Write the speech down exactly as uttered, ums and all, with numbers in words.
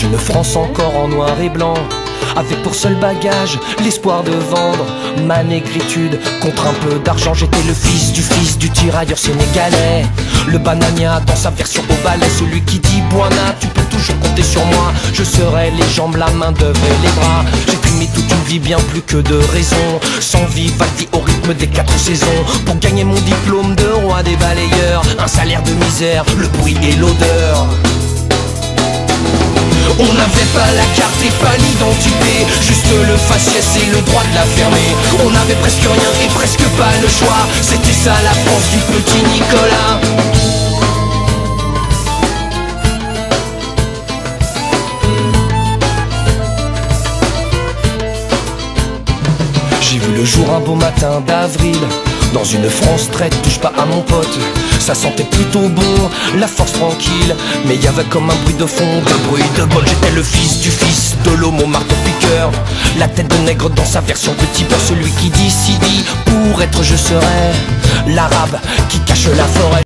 une France encore en noir et blanc, avec pour seul bagage l'espoir de vendre ma négritude contre un peu d'argent. J'étais le fils du fils du tirailleur sénégalais, le banania dans sa version au balai, celui qui dit Bouana, tu peux toujours compter sur moi. Je serai les jambes, la main d'œuvre et les bras. J'ai fumé toute une vie, bien plus que de raison, sans Vivaldi au rythme des quatre saisons, pour gagner mon diplôme de roi des balayeurs. Un salaire de misère, le bruit et l'odeur. On n'avait pas la carte et pas l'identité, juste le faciès et le droit de la fermer. On n'avait presque rien et presque pas le choix, c'était ça la France du petit Nicolas. J'ai vu le jour un beau matin d'avril, dans une France traite, touche pas à mon pote. Ça sentait plutôt bon, la force tranquille, mais y avait comme un bruit de fond, de bruit de bol. J'étais le fils du fils de l'homme au marteau-piqueur, la tête de nègre dans sa version petit peur, celui qui dit Sidi, pour être je serai l'arabe qui cache la forêt.